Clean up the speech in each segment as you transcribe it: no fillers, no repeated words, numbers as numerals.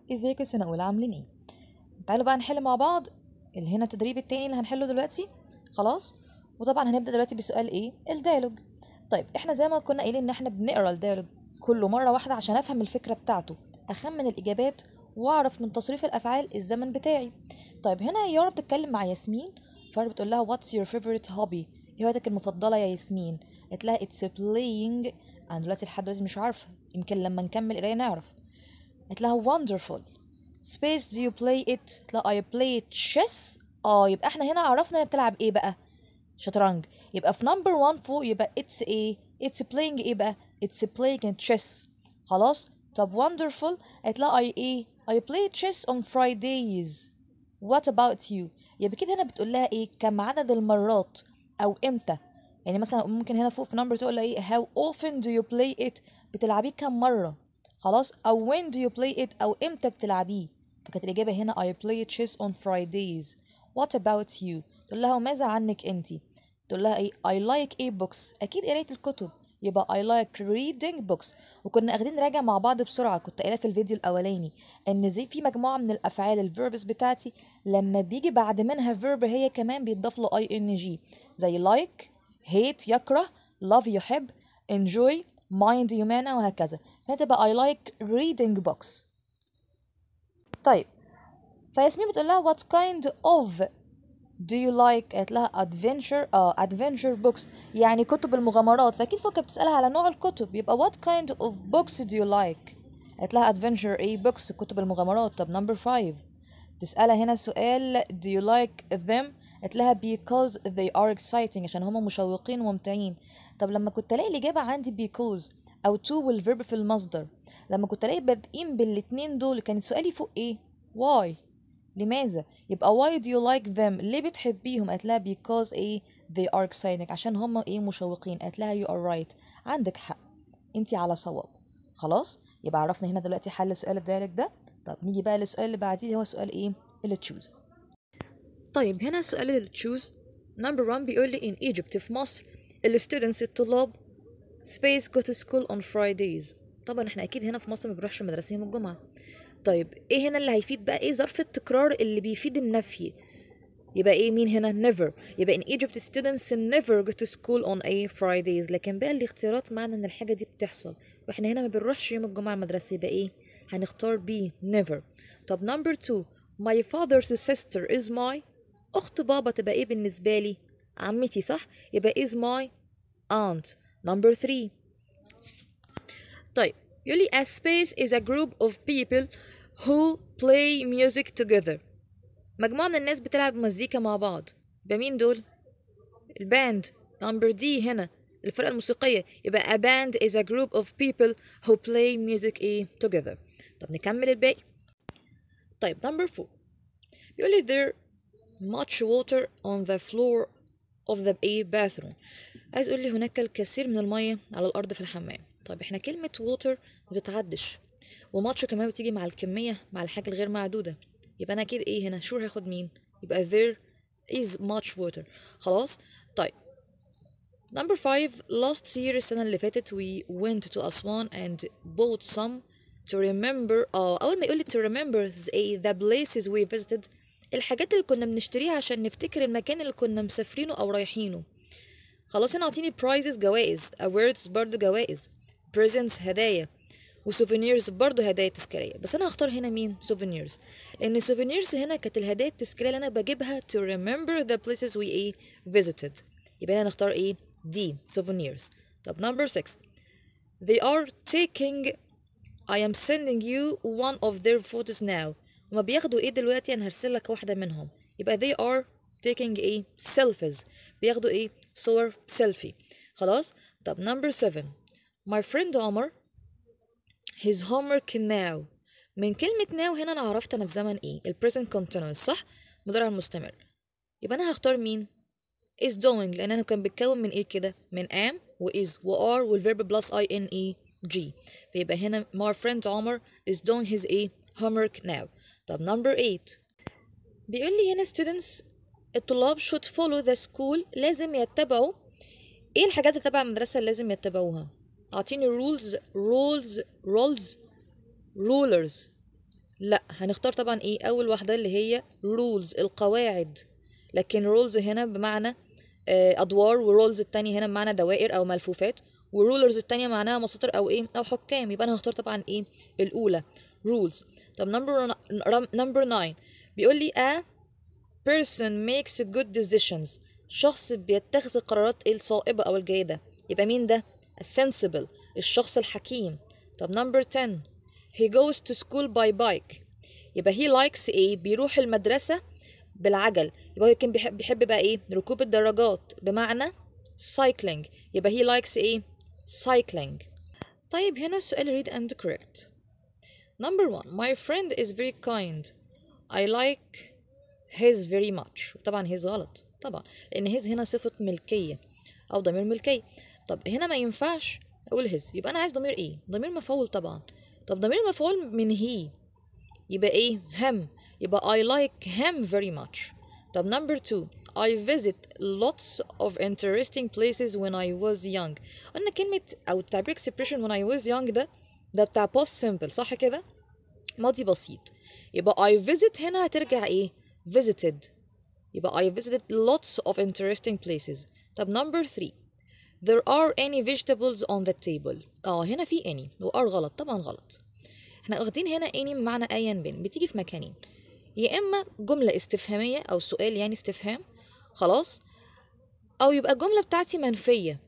ازيكم سنة أولى عاملين ايه؟ تعالوا بقى نحل مع بعض اللي هنا التدريب التاني اللي هنحله دلوقتي. خلاص. وطبعا هنبدأ دلوقتي بسؤال ايه؟ الديالوج. طيب احنا زي ما كنا قايلين ان احنا بنقرا الديالوج كله مرة واحدة عشان افهم الفكرة بتاعته، اخمن الإجابات واعرف من تصريف الأفعال الزمن بتاعي. طيب هنا يارا بتتكلم مع ياسمين، فارا بتقول لها what's your favorite hobby؟ ايه هوايتك المفضلة يا ياسمين؟ قالت لها it's playing. انا دلوقتي لحد دلوقتي مش عارفة، يمكن لما نكمل قراية نعرف. قالت لها wonderful. space do you play it؟ قالت لها I play chess. يبقى احنا هنا عرفنا هي بتلعب ايه بقى؟ شطرنج. يبقى في نمبر 1 فوق يبقى it's ايه؟ it's playing ايه بقى؟ it's playing chess. خلاص. طب wonderful قالت لها I ايه؟ I play chess on Fridays. what about you؟ يبقى كده هنا بتقول لها ايه؟ كم عدد المرات او امتى؟ يعني مثلا ممكن هنا فوق في نمبر تقول لها ايه؟ how often do you play it؟ بتلعبيه كم مرة؟ خلاص. او when do you play it؟ او امتى بتلعبيه؟ فكانت الإجابة هنا I play chess on Fridays. what about you؟ تقول لها وماذا عنك انتي؟ تقول لها ايه؟ I like ايه books؟ اكيد قراية الكتب، يبقى I like reading books. وكنا اخدين راجع مع بعض بسرعة، كنت قايلة في الفيديو الاولاني ان زي في مجموعة من الافعال الفيربس بتاعتي لما بيجي بعد منها verb هي كمان بيتضاف له ing، زي like hate يكره، love يحب، enjoy mind يمانع، وهكذا. فهتبقى I like reading books. طيب فياسمين بتقول لها what kind of do you like؟ قالت لها adventure books، يعني كتب المغامرات. فاكيد فوق كانت بتسألها على نوع الكتب، يبقى what kind of books do you like؟ قالت لها adventure ايه books، كتب المغامرات. طب number 5 تسألها هنا سؤال do you like them؟ قالت لها because they are exciting، عشان هما مشوقين وممتعين. طب لما كنت الاقي الإجابة عندي because أو to والverb في المصدر، لما كنت الاقي بادئين بالاتنين دول، كان سؤالي فوق ايه؟ why؟ لماذا؟ يبقى why do you like them؟ ليه بتحبيهم؟ قالت لها because ايه؟ they are exciting، عشان هما ايه؟ مشوقين. قالت لها you are right، عندك حق، انتي على صواب. خلاص. يبقى عرفنا هنا دلوقتي حل سؤال الدايركت ده. طب نيجي بقى للسؤال اللي بعديه اللي هو سؤال ايه؟ اللي تشوز. طيب هنا السؤال اللي تشوز نمبر 1 بيقول لي in Egypt في مصر students الطلاب space go to school on Fridays. طبعا احنا اكيد هنا في مصر ما بنروحش المدرسة يوم الجمعة. طيب ايه هنا اللي هيفيد بقى؟ ايه ظرف التكرار اللي بيفيد النفي؟ يبقى ايه؟ مين هنا؟ never. يبقى in Egypt students never go to school on a Fridays. لكن بقى الاختيارات معنى ان الحاجة دي بتحصل واحنا هنا ما بنروحش يوم الجمعة المدرسة، يبقى ايه؟ هنختار B never. طب number 2 my father's sister is my، اخت بابا تبقى ايه بالنسبة لي؟ عمتي، صح؟ يبقى is my aunt. number 3 طيب يقول لي a space is a group of people who play music together. مجموعة من الناس بتلعب مزيكا مع بعض. يبقى مين دول؟ الباند. number D هنا الفرقة الموسيقية، يبقى a band is a group of people who play music ايه together. طب نكمل الباقي. طيب number 4 بيقول لي there much water on the floor of the bathroom. عايز يقول لي هناك الكثير من المية على الأرض في الحمام. طيب احنا كلمة water ما بتعدش، وماتش كمان بتيجي مع الكمية مع الحاجة الغير معدودة. يبقى أنا أكيد إيه هنا؟ sure هاخد مين؟ يبقى there is much water. خلاص. طيب number 5 last year السنة اللي فاتت we went to Aswan and bought some to remember. أول ما يقولي to remember the places we visited، الحاجات اللي كنا بنشتريها عشان نفتكر المكان اللي كنا مسافرينه أو رايحينه. خلاص هنا أعطيني prizes جوائز، awards برضو جوائز، presents هدايا، وسوفينيرز برضو هدايا تذكارية. بس أنا هختار هنا مين؟ souvenirs، لأن souvenirs هنا كانت الهدايا التذكارية اللي أنا بجيبها to remember the places we visited. يبقى هنا نختار إيه؟ D souvenirs. طب number 6 they are taking I am sending you one of their photos now. هما بياخدوا إيه دلوقتي؟ أنا هرسل لك واحدة منهم. يبقى they are taking إيه؟ selfies، بياخدوا إيه؟ صور سيلفي. خلاص. طب number 7 my friend عمر his homework now. من كلمة now هنا أنا عرفت أنا في زمن إيه؟ ال present continuous، صح؟ مضارع المستمر. يبقى أنا هختار مين؟ is doing، لأن أنا كان بيتكون من إيه كده؟ من am و is و are والverb plus ing. فيبقى هنا my friend عمر is doing his إيه؟ homework now. طب number 8 بيقول لي هنا students الطلاب should follow the school، لازم يتبعوا إيه الحاجات اللي تبع المدرسة اللي لازم يتبعوها؟ أعطيني rules rulers لا، هنختار طبعا ايه اول واحده اللي هي rules القواعد. لكن rules هنا بمعنى ادوار، ورولز التانية هنا بمعنى دوائر او ملفوفات، ورولرز التانية معناها مساطر او ايه او حكام. يبقى انا هختار طبعا ايه الاولى rules. طب number 9 بيقول لي a person makes good decisions. شخص بيتخذ القرارات الصائبة او الجيدة. يبقى مين ده؟ sensible الشخص الحكيم. طب number 10 he goes to school by bike. يبقى he likes ايه؟ بيروح المدرسة بالعجل. يبقى هو كان بيحب بقى ايه؟ ركوب الدراجات بمعنى cycling. يبقى he likes ايه؟ cycling. طيب هنا السؤال read and correct. Number 1 my friend is very kind. I like his very much. طبعا his غلط طبعا، لأن his هنا صفة ملكية أو ضمير ملكية. طب هنا ما ينفعش أقول his، يبقى أنا عايز ضمير ايه؟ ضمير مفعول طبعا. طب ضمير مفعول من he يبقى ايه؟ him. يبقى I like him very much. طب number 2 I visit lots of interesting places when I was young. قلنا كلمة أو التعبير expression when I was young ده بتاع past simple صح كده؟ ماضي بسيط. يبقى I visit هنا هترجع ايه؟ visited. يبقى I visited lots of interesting places. طب number 3 there are any vegetables on the table. هنا في any و are غلط طبعا غلط. احنا واخدين هنا any بمعنى ايا بين، بتيجي في مكانين، يا اما جمله استفهاميه او سؤال يعني استفهام خلاص، او يبقى الجمله بتاعتي منفيه.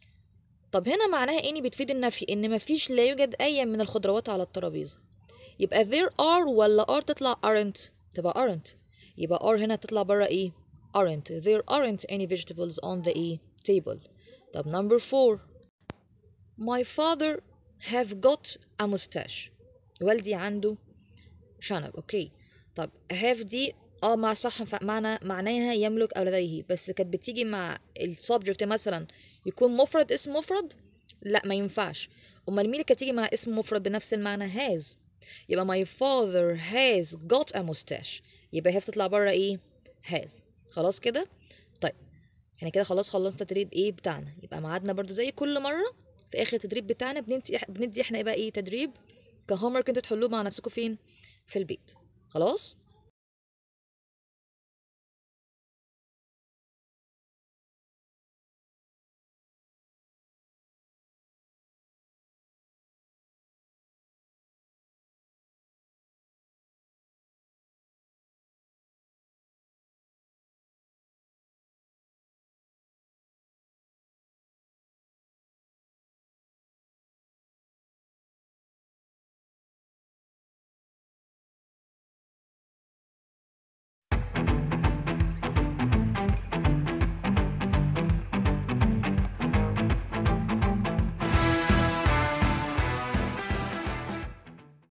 طب هنا معناها any بتفيد النفي، ان مفيش لا يوجد اي من الخضروات على الترابيزه. يبقى there are ولا are تطلع aren't؟ تبقى aren't. يبقى are هنا تطلع بره ايه؟ aren't. there aren't any vegetables on the ايه table. طب number 4 my father have got a mustache. والدي عنده شنب. اوكي. طب have دي مع صح معناها يملك او لديه، بس كانت بتيجي مع السبجكت مثلا يكون مفرد اسم مفرد، لا ما ينفعش. امال مين اللي كانت تيجي مع اسم مفرد بنفس المعنى؟ has. يبقى my father has got a mustache. يبقى have تطلع بره ايه؟ has. خلاص كده. طيب احنا كده خلاص خلصنا التدريب ايه بتاعنا. يبقى ميعادنا برضو زي كل مره في اخر التدريب بتاعنا بندي احنا ايه بقى ايه تدريب كهومورك انتوا تحلوه مع نفسكم فين؟ في البيت. خلاص.